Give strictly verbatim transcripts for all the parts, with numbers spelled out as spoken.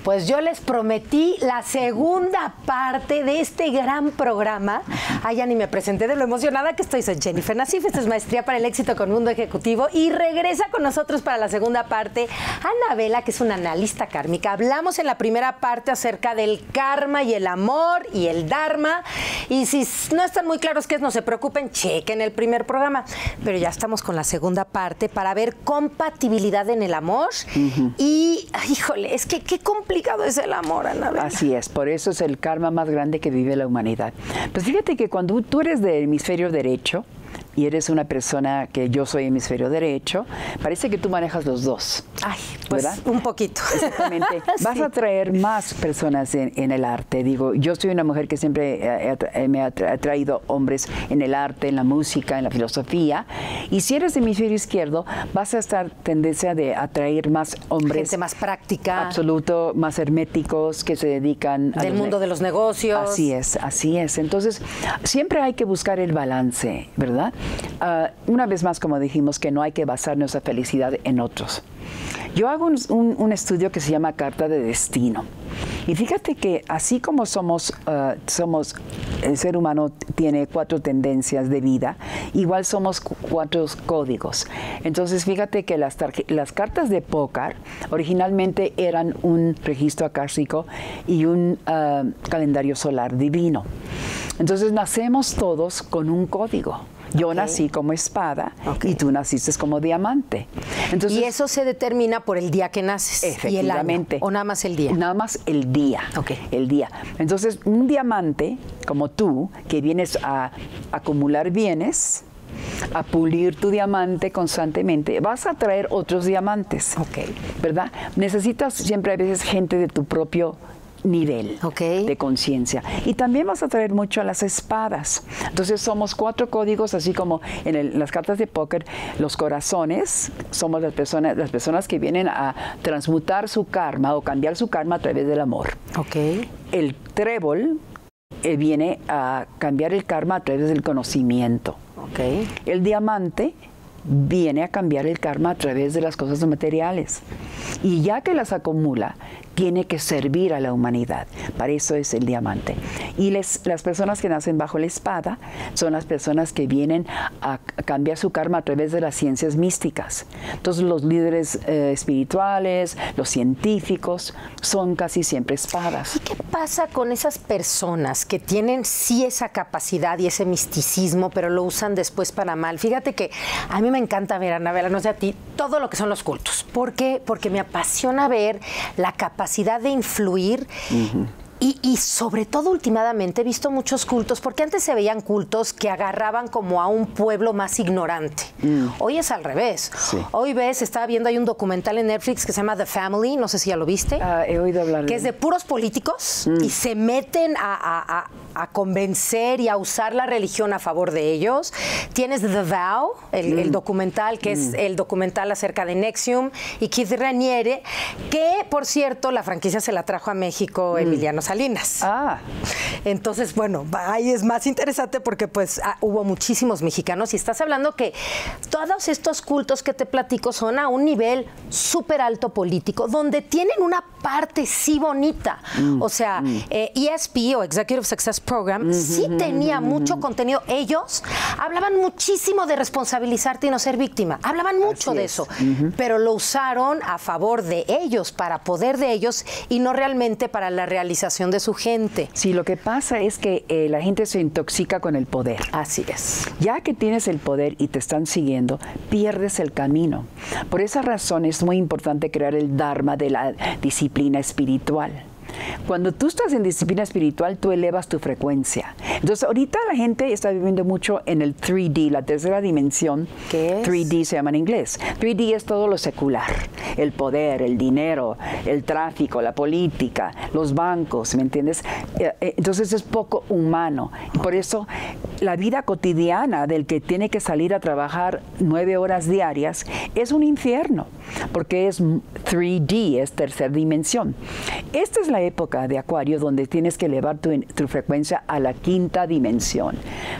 pues yo les prometí la segunda parte de este gran programa. Ay, ya ni me presenté de lo emocionada que estoy. Soy Jennifer Nassif, esta es Maestría para el Éxito con Mundo Ejecutivo y regresa con nosotros para la segunda parte Anabela, que es una analista kármica. Hablamos en la primera parte acerca del karma y el amor y el dharma, y si no están muy claros qué es, no se preocupen, chequen el primer programa. Pero ya estamos con la segunda parte para ver compatibilidad en el amor. Uh-huh. Y, ay, híjole, es que qué complicado es el amor, Anabela. Así es, por eso es el karma más grande que vive la humanidad. Pues fíjate que cuando tú eres del hemisferio derecho y eres una persona que yo soy hemisferio derecho, parece que tú manejas los dos. Ay, pues ¿verdad? Un poquito. Exactamente. Vas sí. a atraer más personas en, en el arte. Digo, yo soy una mujer que siempre eh, me ha atraído hombres en el arte, en la música, en la filosofía. Y si eres de hemisferio izquierdo, vas a estar tendencia de atraer más hombres. Gente más práctica. Absoluto, más herméticos, que se dedican al mundo ne de los negocios. Así es, así es. Entonces, siempre hay que buscar el balance, ¿verdad? Uh, una vez más, como dijimos, que no hay que basar nuestra felicidad en otros. Yo hago un, un, un estudio que se llama Carta de Destino. Y fíjate que así como somos, uh, somos, el ser humano tiene cuatro tendencias de vida, igual somos cuatro códigos. Entonces fíjate que las, las cartas de póker originalmente eran un registro akáshico y un uh, calendario solar divino. Entonces nacemos todos con un código. Yo okay. nací como espada okay. y tú naciste como diamante. Entonces, y eso se determina por el día que naces. Efectivamente. ¿Y el año? ¿O nada más el día? Nada más el día. Okay. El día. Entonces, un diamante como tú, que vienes a acumular bienes, a pulir tu diamante constantemente, vas a traer otros diamantes. Okay. ¿Verdad? Necesitas siempre a veces gente de tu propio nivel okay. de conciencia. Y también vas a traer mucho a las espadas. Entonces somos cuatro códigos, así como en el, las cartas de póker, los corazones, somos las personas, las personas que vienen a transmutar su karma o cambiar su karma a través del amor. Okay. El trébol eh, viene a cambiar el karma a través del conocimiento. Okay. El diamante viene a cambiar el karma a través de las cosas materiales. Y ya que las acumula, tiene que servir a la humanidad. Para eso es el diamante. Y les, las personas que nacen bajo la espada son las personas que vienen a, a cambiar su karma a través de las ciencias místicas. Entonces los líderes eh, espirituales, los científicos, son casi siempre espadas. ¿Y qué pasa con esas personas que tienen sí esa capacidad y ese misticismo, pero lo usan después para mal? Fíjate que a mí me encanta ver, Anabela, no sé a ti, todo lo que son los cultos. ¿Por qué? Porque me apasiona ver la capacidad de influir. Uh-huh. Y, y sobre todo últimamente he visto muchos cultos, porque antes se veían cultos que agarraban como a un pueblo más ignorante. Mm. Hoy es al revés. Sí. Hoy ves, estaba viendo, hay un documental en Netflix que se llama The Family, no sé si ya lo viste. Uh, he oído hablar de Que es de puros políticos mm. y se meten a, a, a, a convencer y a usar la religión a favor de ellos. Tienes The Vow, el, mm. el documental, que mm. es el documental acerca de Nexium y Keith Raniere, que, por cierto, la franquicia se la trajo a México mm. Emiliano Salinas. Ah. Entonces, bueno, ahí es más interesante porque pues ah, hubo muchísimos mexicanos y estás hablando que todos estos cultos que te platico son a un nivel súper alto político, donde tienen una parte sí bonita. Mm. O sea, mm. eh, E S P o Executive Success Program mm-hmm, sí tenía mm-hmm. mucho contenido. Ellos hablaban muchísimo de responsabilizarte y no ser víctima. Hablaban mucho Así de es. eso, mm-hmm. pero lo usaron a favor de ellos, para poder de ellos y no realmente para la realización de su gente. Sí, lo que pasa es que eh, la gente se intoxica con el poder. Así es. Ya que tienes el poder y te están siguiendo, pierdes el camino. Por esa razón es muy importante crear el dharma de la disciplina espiritual. Cuando tú estás en disciplina espiritual, tú elevas tu frecuencia. Entonces, ahorita la gente está viviendo mucho en el tres D, la tercera dimensión. ¿Qué es? tres D se llama en inglés. tres D es todo lo secular. El poder, el dinero, el tráfico, la política, los bancos, ¿me entiendes? Entonces, es poco humano. Y por eso, la vida cotidiana del que tiene que salir a trabajar nueve horas diarias es un infierno, porque es tres D, es tercera dimensión. Esta es la época de Acuario donde tienes que elevar tu, tu frecuencia a la quinta dimensión,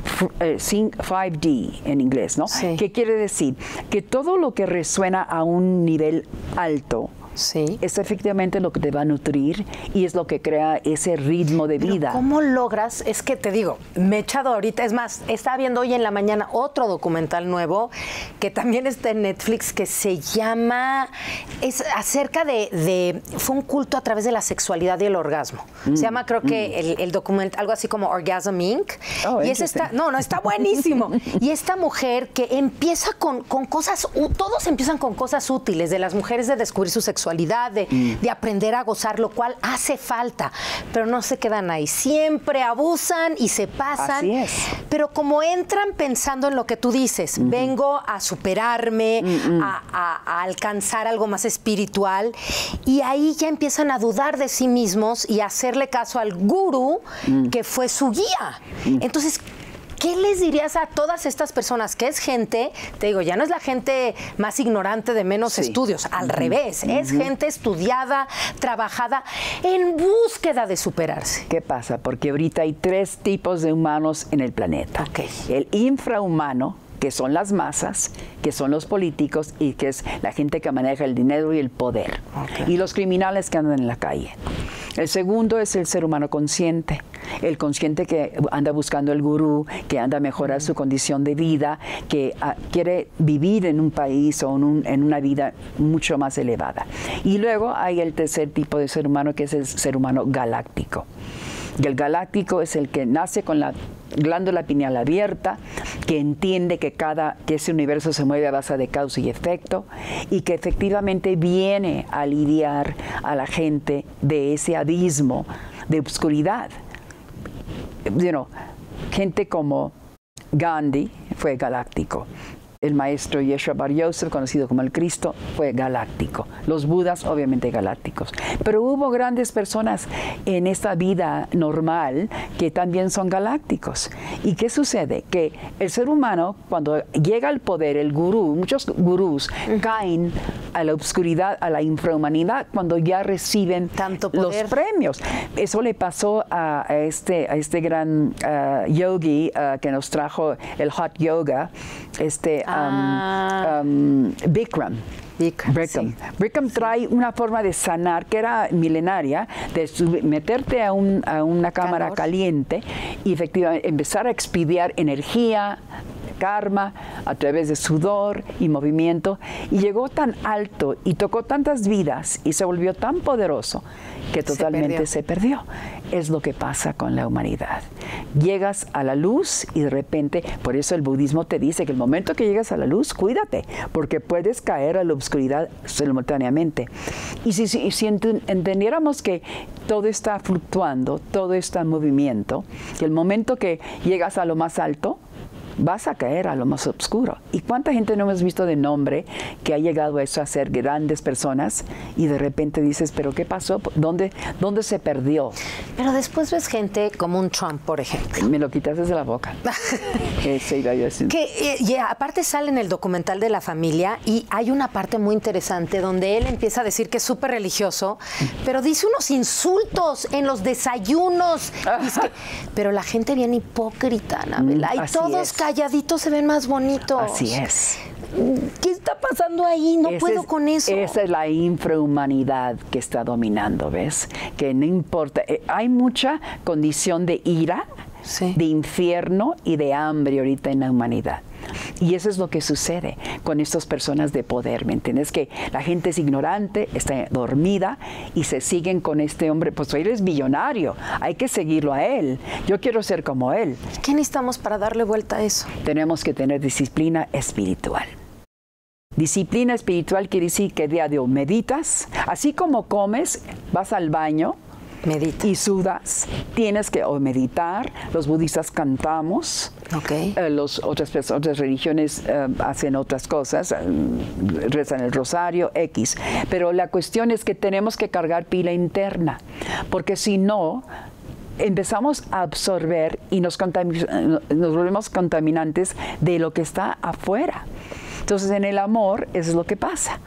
cinco D en inglés, ¿no? Sí. ¿Qué quiere decir? Que todo lo que resuena a un nivel alto Sí. es efectivamente lo que te va a nutrir y es lo que crea ese ritmo de Pero vida. ¿cómo logras? Es que te digo, me he echado ahorita, es más, estaba viendo hoy en la mañana otro documental nuevo que también está en Netflix que se llama, es acerca de, de fue un culto a través de la sexualidad y el orgasmo. Mm, se llama, creo mm. que el, el documental, algo así como Orgasm Incorporated. Oh, y es esta, no, no, está buenísimo. Y esta mujer que empieza con, con cosas, todos empiezan con cosas útiles, de las mujeres de descubrir su sexualidad, de, mm. de aprender a gozar, lo cual hace falta, pero no se quedan ahí. Siempre abusan y se pasan. Así es. Pero como entran pensando en lo que tú dices, mm-hmm. vengo a superarme, mm-hmm. a, a, a alcanzar algo más espiritual, y ahí ya empiezan a dudar de sí mismos y a hacerle caso al gurú mm. que fue su guía. Mm. Entonces, ¿qué les dirías a todas estas personas? Que es gente, te digo, ya no es la gente más ignorante de menos sí. estudios, al uh-huh. revés, uh-huh. es gente estudiada, trabajada, en búsqueda de superarse. ¿Qué pasa? Porque ahorita hay tres tipos de humanos en el planeta. Okay. El infrahumano, que son las masas, que son los políticos y que es la gente que maneja el dinero y el poder. Okay. Y los criminales que andan en la calle. El segundo es el ser humano consciente, el consciente que anda buscando el gurú, que anda a mejorar mm. su condición de vida, que uh, quiere vivir en un país o en, un, en una vida mucho más elevada. Y luego hay el tercer tipo de ser humano, que es el ser humano galáctico. Y el galáctico es el que nace con la glándula pineal abierta, que entiende que cada que ese universo se mueve a base de causa y efecto y que efectivamente viene a lidiar a la gente de ese abismo de obscuridad. You know, gente como Gandhi fue galáctico. El maestro Yeshua Bar Yosef, conocido como el Cristo, fue galáctico. Los budas, obviamente, galácticos. Pero hubo grandes personas en esta vida normal que también son galácticos. ¿Y qué sucede? Que el ser humano, cuando llega al poder, el gurú, muchos gurús caen a la obscuridad, a la infrahumanidad, cuando ya reciben tanto los premios. Eso le pasó a, a, este, a este gran uh, yogi uh, que nos trajo el hot yoga, este... Ah. Um, um, Bikram. Bikram, Bikram. Sí. Bikram trae una forma de sanar que era milenaria, de sub- meterte a, un, a una cámara Calor. caliente y efectivamente empezar a expidiar energía, karma, a través de sudor y movimiento, y llegó tan alto y tocó tantas vidas y se volvió tan poderoso que totalmente se perdió. se perdió. Es lo que pasa con la humanidad. Llegas a la luz y de repente, por eso el budismo te dice que el momento que llegas a la luz, cuídate, porque puedes caer a la oscuridad simultáneamente. Y si, si, si entendiéramos que todo está fluctuando, todo está en movimiento, que el momento que llegas a lo más alto, vas a caer a lo más oscuro. ¿Y cuánta gente no hemos visto de nombre que ha llegado a eso, a ser grandes personas y de repente dices, ¿pero qué pasó? ¿Dónde, dónde se perdió? Pero después ves gente como un Trump, por ejemplo. Me lo quitaste de la boca. Ese iba yo a decir. Que y, y aparte sale en el documental de la familia y hay una parte muy interesante donde él empieza a decir que es súper religioso, pero dice unos insultos en los desayunos. Que, pero la gente bien hipócrita, Anabela, y todos calladitos se ven más bonitos. Así es. ¿Qué está pasando ahí? No Ese puedo es, con eso. Esa es la infrahumanidad que está dominando, ¿ves? Que no importa. Eh, hay mucha condición de ira, sí. de infierno y de hambre ahorita en la humanidad. Y eso es lo que sucede con estas personas de poder, ¿me entiendes? Que la gente es ignorante, está dormida y se siguen con este hombre. Pues él es billonario, hay que seguirlo a él. Yo quiero ser como él. ¿Qué necesitamos para darle vuelta a eso? Tenemos que tener disciplina espiritual. Disciplina espiritual quiere decir que diario meditas, así como comes, vas al baño, Medita. y sudas, tienes que o meditar. Los budistas cantamos, okay. eh, los otras, otras religiones eh, hacen otras cosas, eh, rezan el rosario, X. Pero la cuestión es que tenemos que cargar pila interna, porque si no, empezamos a absorber y nos, contamin- nos volvemos contaminantes de lo que está afuera. Entonces, en el amor, eso es lo que pasa.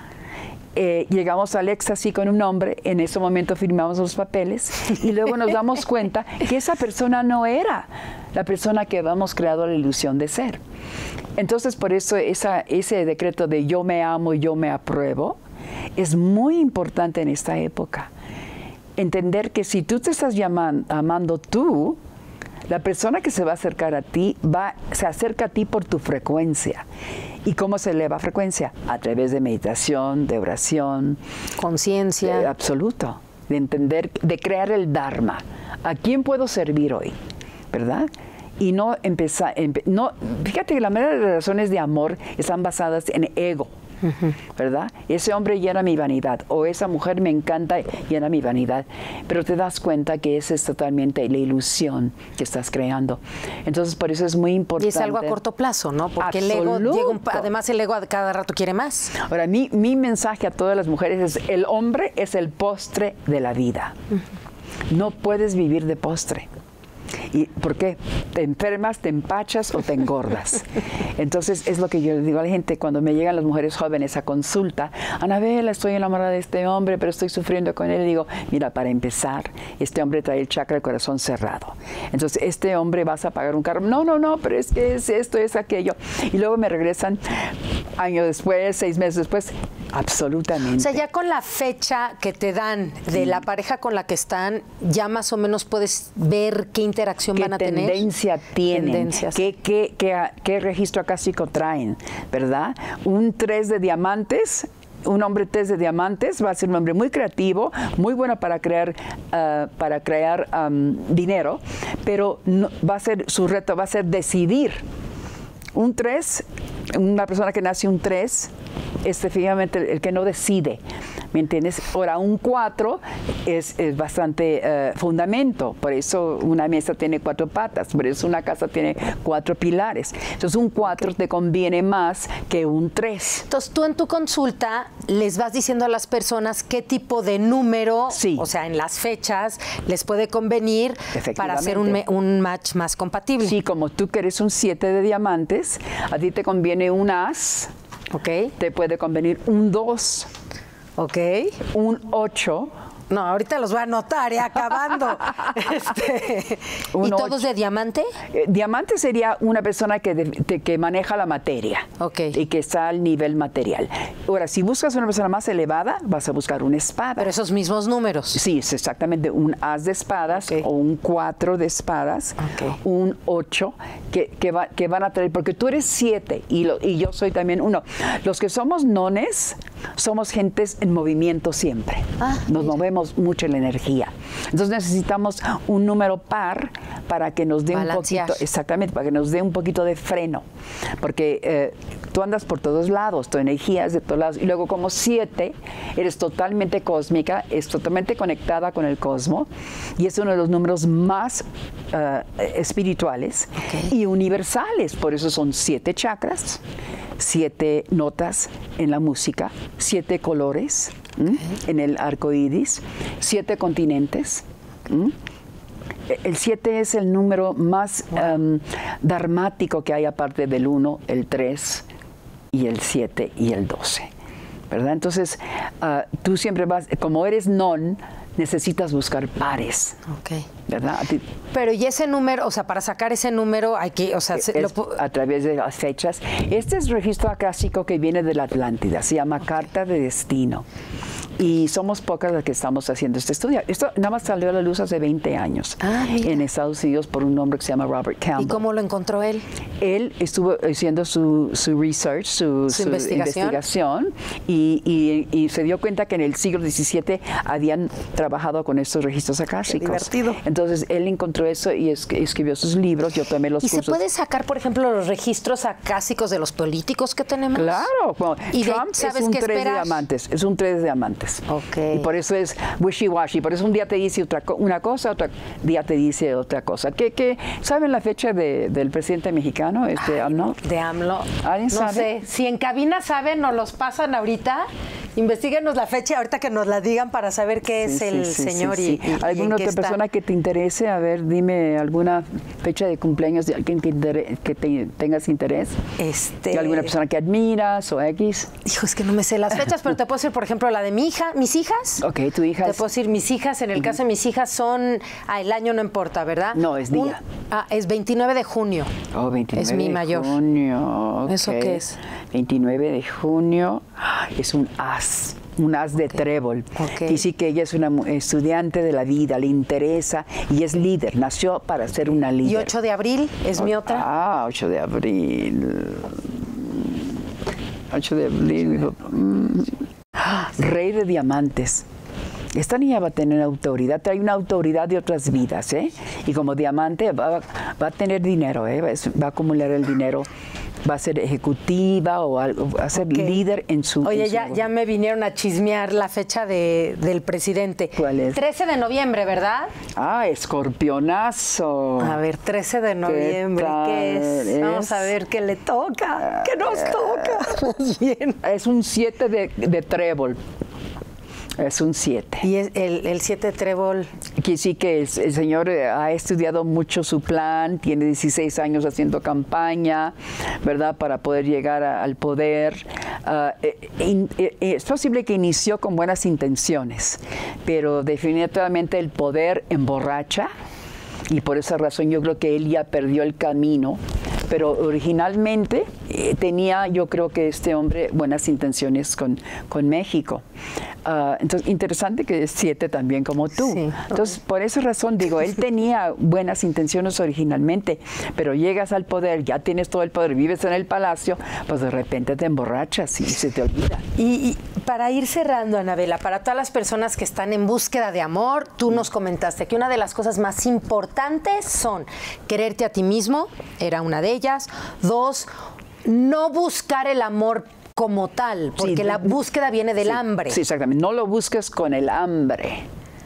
Eh, llegamos al éxtasis con un hombre, en ese momento firmamos los papeles y luego nos damos cuenta que esa persona no era la persona que habíamos creado la ilusión de ser. Entonces, por eso esa, ese decreto de yo me amo y yo me apruebo es muy importante en esta época. Entender que si tú te estás llamando, amando tú, la persona que se va a acercar a ti va, se acerca a ti por tu frecuencia. ¿Y cómo se eleva frecuencia? A través de meditación, de oración. Conciencia. De absoluto. De entender, de crear el Dharma. ¿A quién puedo servir hoy? ¿Verdad? Y no empezar, empe, no, fíjate que la mayoría de las relaciones de amor están basadas en ego. Uh-huh. ¿Verdad? Ese hombre llena mi vanidad o esa mujer me encanta, llena mi vanidad, pero te das cuenta que esa es totalmente la ilusión que estás creando. Entonces, por eso es muy importante. Y es algo a corto plazo, ¿no? Porque Absoluto. el ego, llega un, además el ego a cada rato quiere más. Ahora, mi, mi mensaje a todas las mujeres es, el hombre es el postre de la vida. Uh-huh. No puedes vivir de postre. ¿Y por qué? Te enfermas, te empachas o te engordas. Entonces, es lo que yo le digo a la gente cuando me llegan las mujeres jóvenes a consulta. Anabela, estoy enamorada de este hombre, pero estoy sufriendo con él. Y digo, mira, para empezar, este hombre trae el chakra del corazón cerrado. Entonces, este hombre vas a pagar un carro. No, no, no, pero es que es esto, es aquello. Y luego me regresan año después, seis meses después. Absolutamente. O sea, ya con la fecha que te dan de la pareja con la que están, ya más o menos puedes ver qué interacción van a tener. ¿Qué tendencia tienen? ¿Qué, qué, qué, qué registro acásico traen? ¿Verdad? Un tres de diamantes. Un hombre tres de diamantes va a ser un hombre muy creativo, muy bueno para crear, uh, para crear um, dinero, pero no, va a ser, su reto va a ser decidir. Un tres, una persona que nace un tres, es efectivamente el, el que no decide, ¿me entiendes? Ahora, un cuatro es, es bastante uh, fundamento, por eso una mesa tiene cuatro patas, por eso una casa tiene cuatro pilares. Entonces, un cuatro okay. te conviene más que un tres. Entonces, tú en tu consulta les vas diciendo a las personas qué tipo de número, sí. o sea, en las fechas, les puede convenir para hacer un, un match más compatible. Sí, como tú que eres un siete de diamantes, a ti te conviene un as. Okay. Te puede convenir un dos. Ok. Un ocho. No, ahorita los voy a anotar, ¿eh? Acabando. este, ¿Y todos ocho. de diamante? Eh, diamante sería una persona que, de, de, que maneja la materia. Okay. Y que está al nivel material. Ahora, si buscas una persona más elevada, vas a buscar una espada. Pero esos mismos números. Sí, es exactamente un as de espadas, okay. o un cuatro de espadas, okay. un ocho, que, que, va, que van a traer, porque tú eres siete y, lo, y yo soy también uno. Los que somos nones, somos gentes en movimiento siempre. Ah, Nos mira. movemos mucho la energía. Entonces necesitamos un número par para que nos dé Balancear. un poquito, exactamente, para que nos dé un poquito de freno. Porque eh, tú andas por todos lados, tu energía es de todos lados. Y luego como siete, eres totalmente cósmica, es totalmente conectada con el cosmos y es uno de los números más uh, espirituales okay. y universales. Por eso son siete chakras, siete notas en la música, siete colores okay. en el arco iris, siete continentes. ¿Mm? El siete es el número más wow. um, dharmático que hay aparte del uno, el tres y el siete y el doce. ¿Verdad? Entonces, uh, tú siempre vas, como eres non, necesitas buscar pares. Ok. ¿Verdad? Pero y ese número, o sea, para sacar ese número hay que, o sea, es, se, lo, a través de las fechas. Este es el registro acásico que viene de la Atlántida, se llama okay. Carta de Destino. Y somos pocas las que estamos haciendo este estudio. Esto nada más salió a la luz hace veinte años ah, en Estados Unidos por un hombre que se llama Robert Campbell. ¿Y cómo lo encontró él? Él estuvo haciendo su, su research, su, ¿Su, su investigación, investigación y, y, y se dio cuenta que en el siglo diecisiete habían trabajado con estos registros acásicos. Qué divertido. Entonces él encontró eso y es, escribió sus libros. Yo tomé los ¿Y cursos. se puede sacar, por ejemplo, los registros acásicos de los políticos que tenemos? Claro. Bueno, ¿Y Trump de, sabes es un qué tres de esperar? diamantes. Es un tres de diamantes. Okay. Y por eso es wishy-washy. Por eso un día te dice otra, una cosa, otro día te dice otra cosa. ¿Qué, qué, ¿Saben la fecha de, del presidente mexicano, este AMLO? De AMLO. ¿Alguien no sabe? sé. Si en cabina saben, nos los pasan ahorita. Investíguenos la fecha ahorita que nos la digan para saber qué sí, es sí, el sí, señor sí, sí. y, y ¿Alguna otra persona que te interese? A ver, dime alguna fecha de cumpleaños de alguien que, inter que te, tengas interés. Este... ¿De alguna persona que admiras o X? Hijo, es que no me sé las fechas, pero te puedo decir, por ejemplo, la de mi hija, mis hijas. Ok, tu hija. Te puedo decir, mis hijas, en el uh-huh. caso de mis hijas son, ah, el año no importa, ¿verdad? No, es día. Un, ah, es veintinueve de junio. Oh, veintinueve es mi de mayor. junio. Okay. ¿Eso qué es? veintinueve de junio. es un as. Un as de okay. trébol. Okay. Y sí que ella es una estudiante de la vida, le interesa y es líder, nació para ser una líder. ¿Y ocho de abril es mi otra? Ah, ocho de abril. ocho de abril. Rey de diamantes. Esta niña va a tener autoridad, trae una autoridad de otras vidas, ¿eh? Y como diamante va, va a tener dinero, ¿eh? Va, va a acumular el dinero. Va a ser ejecutiva o algo, va a ser okay. líder en su... Oye, en su ya, ya me vinieron a chismear la fecha de, del presidente. ¿Cuál es? trece de noviembre, ¿verdad? Ah, escorpionazo. A ver, trece de noviembre, ¿qué, ¿qué es? es? Vamos a ver qué le toca, qué nos toca. Bien. Es un siete de, de trébol. Es un siete. ¿Y es el, el siete de trébol? Que sí que el, el señor ha estudiado mucho su plan, tiene dieciséis años haciendo campaña, ¿verdad? Para poder llegar a, al poder. Uh, eh, eh, es posible que inició con buenas intenciones, pero definitivamente el poder emborracha y por esa razón yo creo que él ya perdió el camino. Pero originalmente eh, tenía, yo creo que este hombre, buenas intenciones con, con México. Uh, entonces, interesante que es siete también como tú. Sí. Entonces, por esa razón digo, él tenía buenas intenciones originalmente, pero llegas al poder, ya tienes todo el poder, vives en el palacio, pues de repente te emborrachas y se te olvida. Y, y para ir cerrando, Anabela, para todas las personas que están en búsqueda de amor, tú nos comentaste que una de las cosas más importantes son quererte a ti mismo, era una de ellas. Dos, no buscar el amor como tal, porque sí, la búsqueda viene del sí, hambre. Sí, exactamente. No lo busques con el hambre.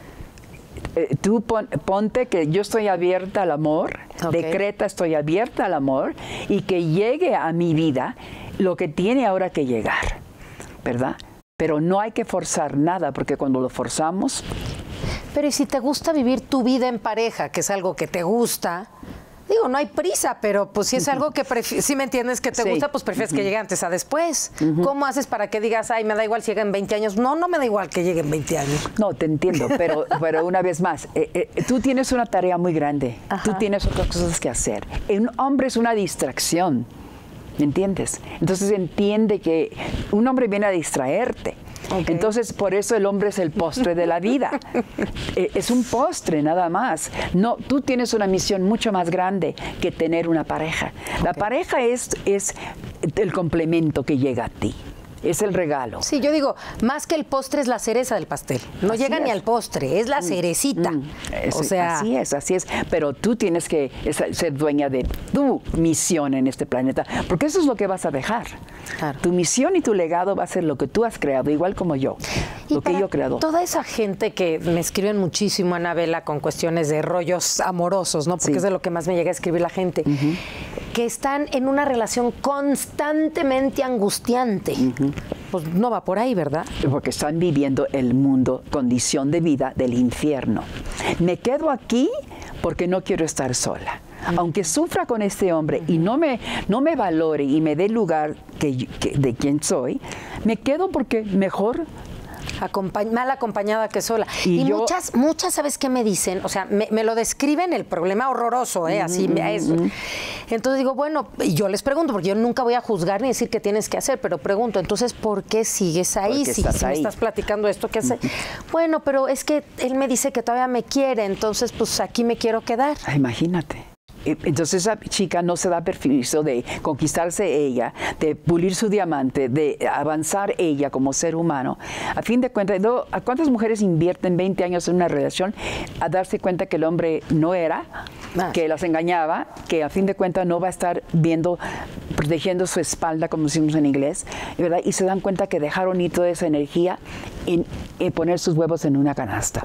Eh, tú pon, ponte que yo estoy abierta al amor, okay. Decreta estoy abierta al amor y que llegue a mi vida lo que tiene ahora que llegar, ¿verdad? Pero no hay que forzar nada, porque cuando lo forzamos... Pero ¿y si te gusta vivir tu vida en pareja, que es algo que te gusta? Digo, no hay prisa, pero pues si es algo que, si me entiendes, que te sí. gusta, pues prefieres uh-huh. que llegue antes a después. Uh-huh. ¿Cómo haces para que digas, ay, me da igual si llega en veinte años? No, no me da igual que llegue en veinte años. No, te entiendo, pero, pero una vez más, eh, eh, tú tienes una tarea muy grande. Ajá. Tú tienes otras cosas que hacer. Un hombre es una distracción, ¿me entiendes? Entonces entiende que un hombre viene a distraerte. Okay. Entonces, por eso el hombre es el postre de la vida. eh, es un postre, nada más. No, tú tienes una misión mucho más grande que tener una pareja. Okay. La pareja es, es el complemento que llega a ti. Es el regalo. Sí, yo digo, más que el postre es la cereza del pastel. No así llega es. Ni al postre, es la cerecita. Mm, es, o sea, así es, así es. Pero tú tienes que ser dueña de tu misión en este planeta, porque eso es lo que vas a dejar. Claro. Tu misión y tu legado va a ser lo que tú has creado, igual como yo, y lo que yo he creado. Toda esa gente que me escriben muchísimo, Anabela, con cuestiones de rollos amorosos, ¿no? Porque sí. es de lo que más me llega a escribir la gente. Uh-huh. Que están en una relación constantemente angustiante. Uh-huh. Pues no va por ahí, ¿verdad? Porque están viviendo el mundo, condición de vida del infierno. Me quedo aquí porque no quiero estar sola. Uh-huh. Aunque sufra con este hombre uh-huh. y no me, no me valore y me dé lugar que, que, de quien soy, me quedo porque mejor... Acompa- mal acompañada que sola. Y, y yo, muchas, muchas, ¿sabes qué me dicen? O sea, me, me lo describen el problema horroroso, ¿eh? Así, mm-hmm. eso. Entonces digo, bueno, y yo les pregunto, porque yo nunca voy a juzgar ni decir qué tienes que hacer, pero pregunto, entonces, ¿por qué sigues ahí? Si, si ahí? me estás platicando esto, ¿qué hace? Mm-hmm. Bueno, pero es que él me dice que todavía me quiere, entonces, pues aquí me quiero quedar. Ah, imagínate. Entonces esa chica no se da permiso de conquistarse ella, de pulir su diamante, de avanzar ella como ser humano. A fin de cuentas, ¿a cuántas mujeres invierten veinte años en una relación a darse cuenta que el hombre no era, ah. que las engañaba, que a fin de cuentas no va a estar viendo, protegiendo su espalda, como decimos en inglés, ¿verdad? Y se dan cuenta que dejaron ir toda esa energía en, en poner sus huevos en una canasta.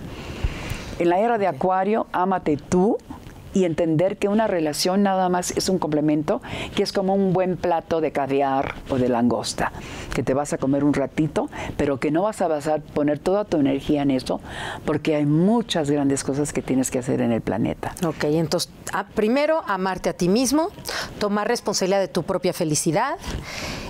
En la era de Acuario, ámate tú, y entender que una relación nada más es un complemento, que es como un buen plato de caviar o de langosta, que te vas a comer un ratito, pero que no vas a basar, poner toda tu energía en eso, porque hay muchas grandes cosas que tienes que hacer en el planeta. Ok, entonces, a, primero, amarte a ti mismo, tomar responsabilidad de tu propia felicidad,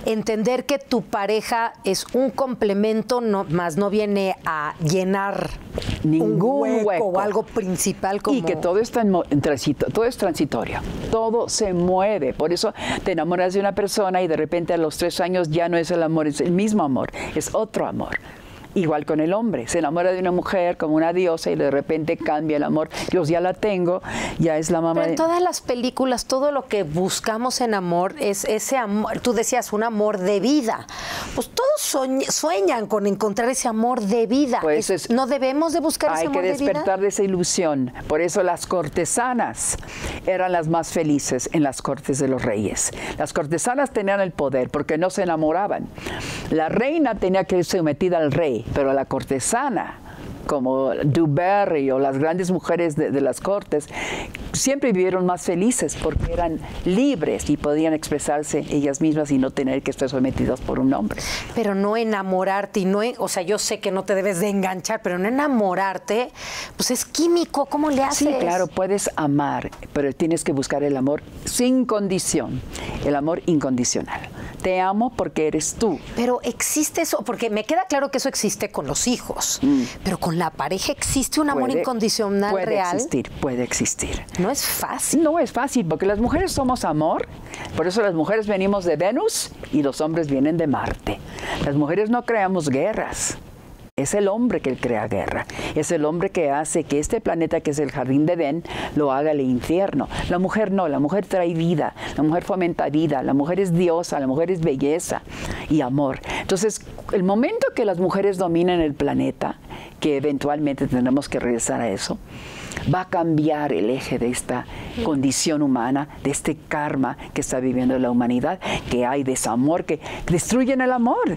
entender que tu pareja es un complemento, no, más no viene a llenar ningún un hueco, hueco o algo principal como... Y que todo está en, en transito, todo es transitorio, todo se mueve. Por eso te enamoras de una persona y de repente a los tres años ya no es el amor, es el mismo amor, es otro amor. Igual con el hombre, se enamora de una mujer como una diosa y de repente cambia el amor. Yo ya la tengo, ya es la mamá. Pero en de... todas las películas, todo lo que buscamos en amor es ese amor, tú decías, un amor de vida. Pues todos sueñan con encontrar ese amor de vida. Pues es, es, no debemos de buscar ese amor de vida. Hay que despertar de esa ilusión. Por eso las cortesanas eran las más felices en las cortes de los reyes. Las cortesanas tenían el poder porque no se enamoraban. La reina tenía que ir sometida al rey, pero la cortesana, como Dubarry o las grandes mujeres de, de las cortes, siempre vivieron más felices porque eran libres y podían expresarse ellas mismas y no tener que estar sometidas por un hombre. Pero no enamorarte, y no, o sea, yo sé que no te debes de enganchar, pero no enamorarte, pues es químico, ¿cómo le haces? Sí, claro, puedes amar, pero tienes que buscar el amor sin condición, el amor incondicional. Te amo porque eres tú. Pero existe eso, porque me queda claro que eso existe con los hijos, mm. pero con la pareja existe un amor puede, incondicional puede real. Puede existir, puede existir. No es fácil. No es fácil, porque las mujeres somos amor, por eso las mujeres venimos de Venus y los hombres vienen de Marte. Las mujeres no creamos guerras. Es el hombre que crea guerra. Es el hombre que hace que este planeta, que es el jardín de Edén, lo haga el infierno. La mujer no, la mujer trae vida, la mujer fomenta vida, la mujer es diosa, la mujer es belleza y amor. Entonces, el momento que las mujeres dominen el planeta, que eventualmente tendremos que regresar a eso, va a cambiar el eje de esta condición humana, de este karma que está viviendo la humanidad, que hay desamor, que destruyen el amor.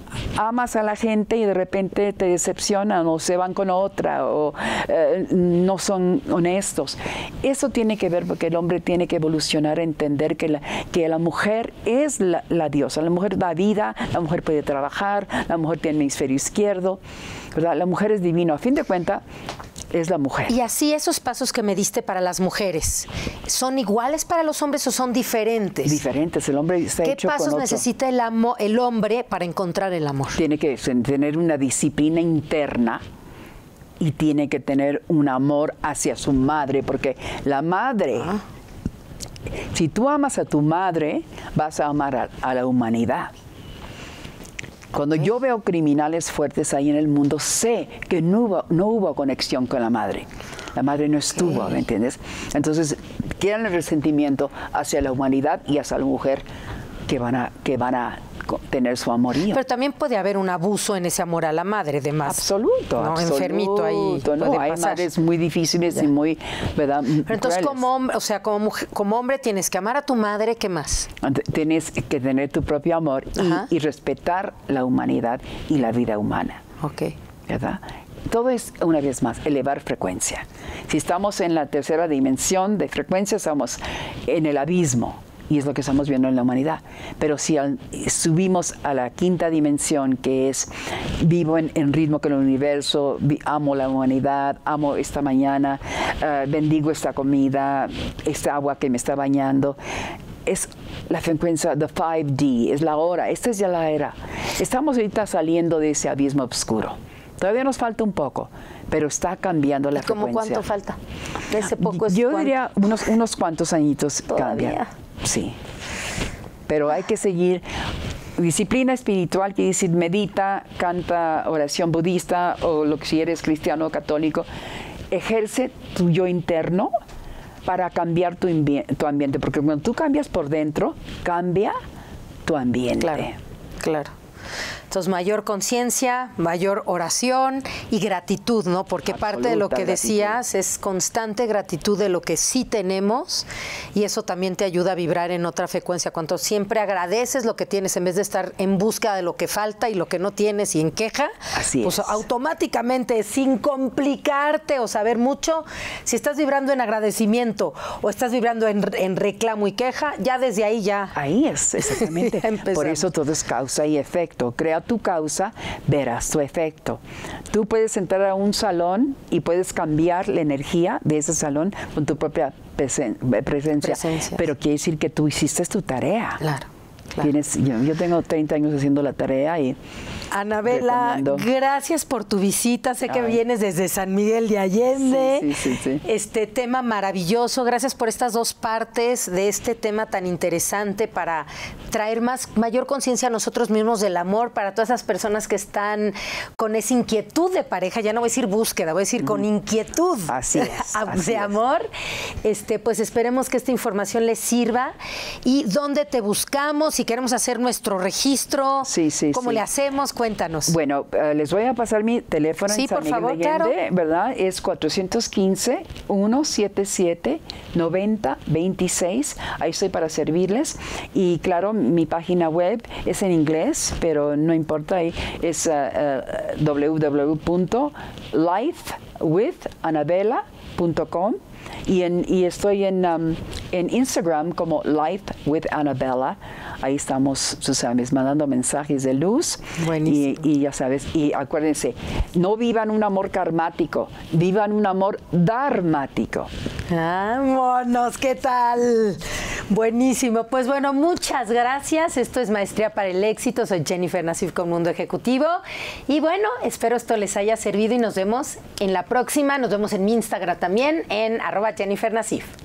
Amas a la gente y de repente te decepcionan o se van con otra o eh, no son honestos. Eso tiene que ver porque el hombre tiene que evolucionar a entender que la, que la mujer es la, la diosa. La mujer da vida, la mujer puede trabajar, la mujer tiene hemisferio izquierdo, ¿verdad? La mujer es divino. A fin de cuentas, es la mujer. Y así esos pasos que me diste para las mujeres, ¿son iguales para los hombres o son diferentes? Diferentes, el hombre está hecho con otro. ¿Qué pasos necesita el, amo, el hombre para encontrar el amor? Tiene que tener una disciplina interna y tiene que tener un amor hacia su madre, porque la madre, ah. si tú amas a tu madre, vas a amar a, a la humanidad. Cuando yo veo criminales fuertes ahí en el mundo, sé que no hubo, no hubo conexión con la madre. La madre no estuvo, ¿me entiendes? Entonces, quedan el resentimiento hacia la humanidad y hacia la mujer que van a, que van a tener su amorío. Pero también puede haber un abuso en ese amor a la madre, de más. Absoluto, ¿no? absoluto. Enfermito ahí no, puede hay pasar. madres muy difíciles ya. y muy, ¿verdad? Pero entonces, como hombre, o sea, como, mujer, como hombre tienes que amar a tu madre, ¿qué más? Tienes que tener tu propio amor y, y respetar la humanidad y la vida humana. Ok. ¿Verdad? Todo es, una vez más, elevar frecuencia. Si estamos en la tercera dimensión de frecuencia, estamos en el abismo. Y es lo que estamos viendo en la humanidad. Pero si al, subimos a la quinta dimensión, que es vivo en, en ritmo con el universo, vi, amo la humanidad, amo esta mañana, uh, bendigo esta comida, esta agua que me está bañando, es la frecuencia de cinco D, es la hora, esta es ya la era. Estamos ahorita saliendo de ese abismo oscuro. Todavía nos falta un poco, pero está cambiando la ¿Y cómo frecuencia. cuánto falta? De ese poco es Yo cuánto. diría unos, unos cuantos añitos cambian. Sí, pero hay que seguir. Disciplina espiritual quiere decir medita, canta oración budista o lo que si eres cristiano o católico. Ejerce tu yo interno para cambiar tu, tu ambiente, porque cuando tú cambias por dentro, cambia tu ambiente. Claro, claro. Entonces, mayor conciencia, mayor oración y gratitud, ¿no? Porque Absoluta parte de lo que gratitud. decías es constante gratitud de lo que sí tenemos y eso también te ayuda a vibrar en otra frecuencia. Cuando siempre agradeces lo que tienes en vez de estar en búsqueda de lo que falta y lo que no tienes y en queja, Así pues es. automáticamente, sin complicarte o saber mucho, si estás vibrando en agradecimiento o estás vibrando en, en reclamo y queja, ya desde ahí ya... Ahí es, exactamente. Por eso todo es causa y efecto. Crea tu causa, verás tu efecto. Tú puedes entrar a un salón y puedes cambiar la energía de ese salón con tu propia presen presencia, presencia, pero quiere decir que tú hiciste tu tarea. Claro. Claro. Tienes, yo, yo tengo treinta años haciendo la tarea y... Anabela, gracias por tu visita. Sé que Ay. vienes desde San Miguel de Allende. Sí, sí, sí, sí. Este tema maravilloso. Gracias por estas dos partes de este tema tan interesante para traer más, mayor conciencia a nosotros mismos del amor, para todas esas personas que están con esa inquietud de pareja. Ya no voy a decir búsqueda, voy a decir mm. con inquietud así es, así de es. amor. Este, pues esperemos que esta información les sirva. ¿Y dónde te buscamos? Si queremos hacer nuestro registro, sí, sí, ¿cómo sí. le hacemos? Cuéntanos. Bueno, uh, les voy a pasar mi teléfono sí, en San por Miguel favor, de Allende, claro. ¿verdad? Es cuatro uno cinco, uno siete siete, nueve cero dos seis. Ahí estoy para servirles. Y claro, mi página web es en inglés, pero no importa, ahí es uh, uh, w w w punto life with anabela punto com. Y, en, y estoy en, um, en Instagram como Life with Anabela. Ahí estamos, tú sabes, mandando mensajes de luz. Buenísimo. Y, y ya sabes, y acuérdense, no vivan un amor karmático, vivan un amor dharmático. ¡Vámonos! ¿Qué tal? Buenísimo. Pues bueno, muchas gracias. Esto es Maestría para el Éxito. Soy Jennifer Nassif con Mundo Ejecutivo. Y bueno, espero esto les haya servido y nos vemos en la próxima. Nos vemos en mi Instagram también, en arroba Jennifer Nassif.